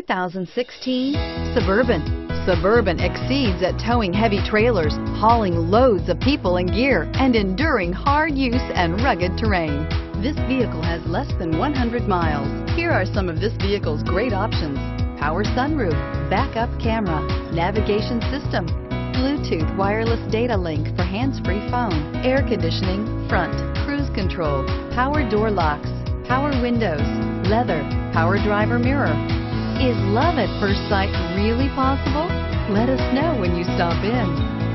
2016 Suburban. Suburban exceeds at towing heavy trailers, hauling loads of people and gear, and enduring hard use and rugged terrain. This vehicle has less than 100 miles. Here are some of this vehicle's great options: power sunroof, backup camera, navigation system, Bluetooth wireless data link for hands-free phone, air conditioning, front, cruise control, power door locks, power windows, leather, power driver mirror. Is love at first sight really possible? Let us know when you stop in.